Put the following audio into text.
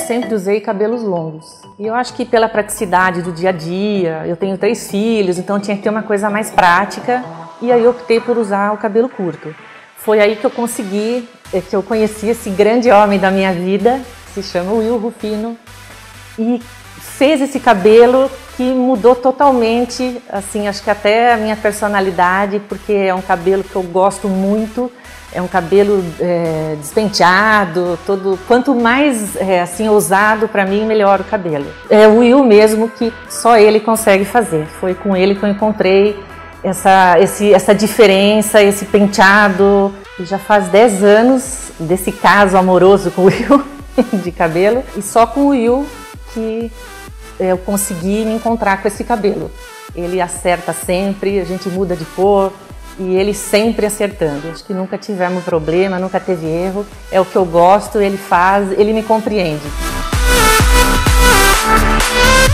sempre usei cabelos longos. E eu acho que pela praticidade do dia a dia, eu tenho 3 filhos, então tinha que ter uma coisa mais prática. E aí eu optei por usar o cabelo curto. Foi aí que eu consegui, que eu conheci esse grande homem da minha vida, que se chama Will Rufino, e fez esse cabelo que mudou totalmente, assim, acho que até a minha personalidade, porque é um cabelo que eu gosto muito, é um cabelo despenteado, todo, quanto mais assim ousado para mim, melhor o cabelo. É o Will mesmo que só ele consegue fazer. Foi com ele que eu encontrei essa diferença, esse penteado. E já faz 10 anos desse caso amoroso com o Will de cabelo, e só com o Will que eu consegui me encontrar com esse cabelo. Ele acerta sempre, a gente muda de cor e ele sempre acertando. Acho que nunca tivemos problema, nunca teve erro. É o que eu gosto, ele faz, ele me compreende.